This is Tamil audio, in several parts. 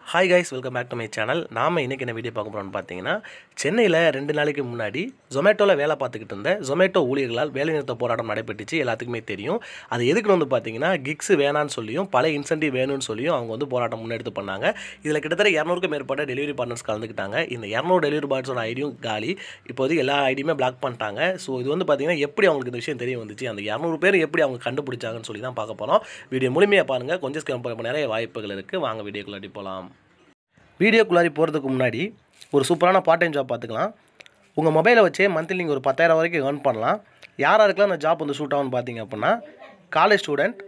Hi guys, welcome back to my channel. நாம இன்னைக்கு என்ன வீடியோ பார்க்க போறோம்னு பார்த்தீங்கன்னா, சென்னையில் 2 நாளைக்கு முன்னாடி Zomatoல வேலை பார்த்துக்கிட்டு இருந்த Zomato ஊழியர்களால் வேலைநிறுத்த போராட்டம் நடைபெற்றுச்சு. எல்லாத்துக்குமே தெரியும். அது எதுக்குன்னு வந்து பார்த்தீங்கன்னா, கிக்ஸ் வேணான்னு சொல்லியும் பல இன்சென்டிவ் வேணும்னு சொல்லியும் அவங்க வந்து போராட்டம் முன்னெடுத்து பண்ணாங்க. இதில் கிட்டத்தட்ட 200க்கும் மேற்பட்ட டெலிவரி பார்ட்னர்ஸ் கலந்துக்கிட்டாங்க. இந்த 200 டெலிவரி பார்ட்னர்ஸோட ஐடியும் காலி. இப்போதைக்கு எல்லா ஐடியுமே பிளாக் பண்ணிட்டாங்க. ஸோ இது வந்து பார்த்தீங்கன்னா, எப்படி அவங்களுக்கு இந்த விஷயம் தெரிய வந்துச்சு, அந்த 200 பேர் எப்படி அவங்க கண்டுபிடிச்சாங்கன்னு சொல்லி தான் பார்க்க போகிறோம். வீடியோ முழுமையாக பாருங்கள். கொஞ்சம் ஸ்கிப் பண்ண நிறைய வாய்ப்புகள் இருக்குது. வாங்க வீடியோக்குள்ளாடி போகலாம். வீடியோக்குள்ளாரி போகிறதுக்கு முன்னாடி ஒரு சூப்பரான பார்ட் டைம் ஜாப் பார்த்துக்கலாம். உங்கள் மொபைலை வச்சே மந்த்லி நீங்கள் ஒரு 10,000 வரைக்கும் ஏர்ன் பண்ணலாம். யாராருக்கெல்லாம் அந்த ஜாப் வந்து சூட் ஆகும்னு பார்த்தீங்க அப்படின்னா, காலேஜ் ஸ்டூடெண்ட்,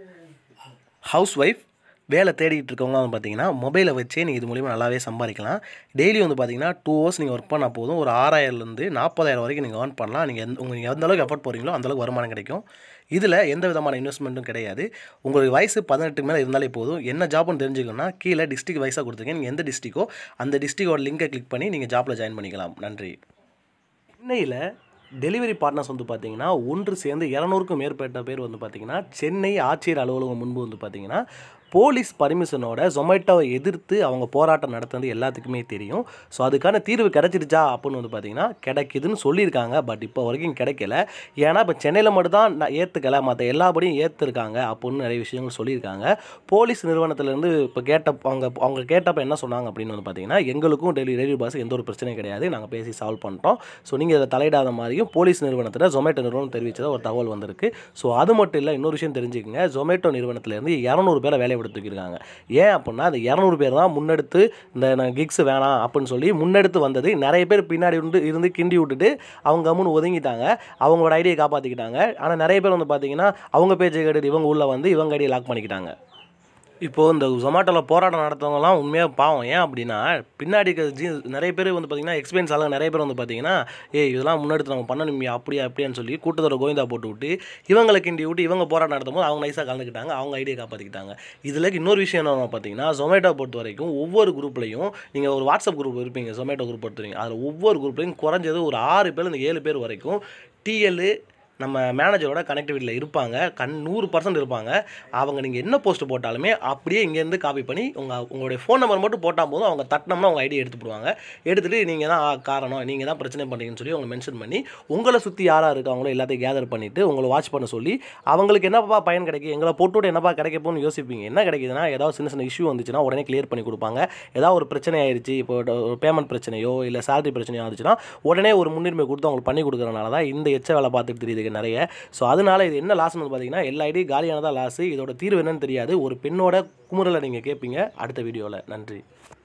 ஹவுஸ் ஒய்ஃப், வேலை தேடிட்டு இருக்கவங்க வந்து பார்த்தீங்கன்னா மொபைலை வச்சே நீங்கள் இது மூலிமா நல்லாவே சம்பாதிக்கலாம். டெய்லி வந்து பார்த்தீங்கன்னா 2 hours நீங்கள் ஒர்க் பண்ணால் போதும். ஒரு 6,000லேருந்து 40,000 வரைக்கும் நீங்கள் ஏர்ன் பண்ணலாம். நீங்கள் எந்த அளவுக்கு எஃபர்ட் போகிறீங்களோ அந்தளவுக்கு வருமானம் கிடைக்கும். இதில் எந்த விதமான இன்வெஸ்ட்மெண்ட்டும் கிடையாது. உங்களுக்கு வயசு 18 மேலே இருந்தாலே போதும். என்ன ஜாப்னு தெரிஞ்சுக்கணும்னா கீழே டிஸ்ட்ரிக்ட் வைஸாக கொடுத்துருக்கேன். நீங்கள் எந்த டிஸ்ட்ரிக்கோ அந்த டிஸ்ட்ரிக்டோட லிங்கை கிளிக் பண்ணி நீங்கள் ஜாப்பில் ஜாயின் பண்ணிக்கலாம். நன்றி. சென்னையில் டெலிவரி பார்ட்னர்ஸ் வந்து பார்த்தீங்கன்னா ஒன்று சேர்ந்து 200க்கும் மேற்பட்ட பேர் வந்து பார்த்தீங்கன்னா சென்னை ஆட்சியர் அலுவலகம் முன்பு வந்து பார்த்தீங்கன்னா போலீஸ் பர்மிஷனோட Zomatoவை எதிர்த்து அவங்க போராட்டம் நடத்துறது எல்லாத்துக்குமே தெரியும். ஸோ அதுக்கான தீர்வு கிடைச்சிருச்சா அப்படின்னு வந்து பார்த்தீங்கன்னா கிடைக்குதுன்னு சொல்லியிருக்காங்க. பட் இப்போ வரைக்கும் கிடைக்கல. ஏன்னா இப்போ சென்னையில் மட்டும்தான் ஏற்றுக்கலை, மற்ற எல்லாபடியும் ஏற்றுருக்காங்க அப்படின்னு நிறைய விஷயங்கள் சொல்லியிருக்காங்க. போலீஸ் நிறுவனத்திலேருந்து இப்போ அவங்க கேட்டப்போ என்ன சொன்னாங்க அப்படின்னு வந்து பார்த்தீங்கன்னா, எங்களுக்கும் டெலிவரி பாஸ் எந்த ஒரு பிரச்சனையும் கிடையாது, நாங்கள் பேசி சால்வ் பண்ணிட்டோம். ஸோ நீங்கள் இதை தலையிடாத மாதிரியும் போலீஸ் நிறுவனத்தில் Zomato நிறுவனம் தெரிவித்ததாக ஒரு தகவல் வந்திருக்கு. ஸோ அது மட்டும் இல்லை, இன்னொரு விஷயம் தெரிஞ்சுக்கங்க. Zomato நிறுவனத்திலேருந்து 200 பேரை வேலை எடுத்துக்கிருக்காங்க. ஏன் அப்படின்னா அந்த 200 பேர் தான் முன்னெடுத்து இந்த கிக்ஸ் வேணாம் அப்படின்னு சொல்லி முன்னெடுத்து வந்தது. நிறைய பேர் பின்னாடி இருந்து கிண்டி விட்டுட்டு அவங்க கம்முன்னு ஒதுங்கிட்டாங்க. அவங்களோட ஐடியை காப்பாற்றிக்கிட்டாங்க. ஆனால் நிறைய பேர் வந்து பார்த்தீங்கன்னா அவங்க பேச்சை கேட்டுட்டு இவங்க உள்ளே வந்து இவங்க ஐடியை லாக் பண்ணிக்கிட்டாங்க. இப்போது இந்த Zomatoவில் போராட்டம் நடத்துறவங்கலாம் உண்மையாக பாவம். ஏன் அப்படின்னா பின்னாடி நிறைய பேர் வந்து பார்த்திங்கன்னா எக்ஸ்பீரியன்ஸ் ஆளுங்க நிறைய பேர் வந்து பார்த்திங்கன்னா இதெல்லாம் முன்னெடுத்து நம்ம பண்ணணுமே அப்படியான்னு சொல்லி கூட்டத்தோட கோவிந்தா போட்டு விட்டு இவங்களை கிண்டி விட்டு இவங்க போராட்டம் நடத்தும் போது அவங்க நைஸாக கலந்துக்கிட்டாங்க, அவங்க ஐடியை காப்பாற்றிக்கிட்டாங்க. இதில் இன்னொரு விஷயம் என்ன பார்த்தீங்கன்னா, Zomato பொறுத்த வரைக்கும் ஒவ்வொரு குரூப்லையும் நீங்கள் ஒரு வாட்ஸ்அப் குரூப் இருப்பீங்க, Zomato குரூப் பொறுத்துவீங்க. அதில் ஒவ்வொரு குரூப்லையும் குறைஞ்சது ஒரு 6 பேர் இந்த 7 பேர் வரைக்கும் டிஎல் நம்ம மேனேஜரோட கனெக்டிவிட்டியில் இருப்பாங்க. 100% இருப்பாங்க. அவங்க நீங்கள் என்ன போஸ்ட் போட்டாலுமே அப்படியே இங்கேருந்து காப்பி பண்ணி உங்களுடைய ஃபோன் நம்பர் மட்டும் போட்டால் போதும், அவங்க தட்டினோம்னா அவங்க ஐடியை எடுத்துப்படுவாங்க. எடுத்துகிட்டு நீங்கள் தான் காரணம், நீங்கள் தான் பிரச்சனை பண்ணுறீங்கன்னு சொல்லி அவங்க மென்ஷன் பண்ணி உங்களை சுற்றி யாராக இருக்காங்களோ எல்லாத்தையும் கேதர் பண்ணிவிட்டு உங்களை வாட்ச் பண்ண சொல்லி அவங்களுக்கு என்னப்பா பயன் கிடைக்கும், எங்களை போட்டுவிட்டு என்னப்பா கிடைக்க போகணும்னு யோசிப்பீங்க. என்ன கிடைக்குதுன்னா ஏதாவது சின்ன சின்ன இஷ்யூ வந்துச்சுன்னா உடனே கிளியர் பண்ணி கொடுப்பாங்க. ஏதாவது ஒரு பிரச்சனை ஆயிடுச்சு, இப்போ ஒரு பேமெண்ட் பிரச்சனையோ இல்லை சேலரி பிரச்சனையோ ஆச்சுன்னா உடனே ஒரு முன்னுரிமை கொடுத்து அவங்களுக்கு பண்ணி கொடுக்குறதுனால தான் இந்த எச்ச வேலை பார்த்துட்டு தெரியுது நிறைய. ஸோ அதனால இது என்ன லாஸ்ன்னு பார்த்தீங்கன்னா எல்லா ஐடி காலியானதான் லாஸ். இதோட தீர்வு என்னன்னு தெரியாது. ஒரு பெண்ணோட குமுறலை நீங்கள் கேட்பீங்க அடுத்த வீடியோவில். நன்றி.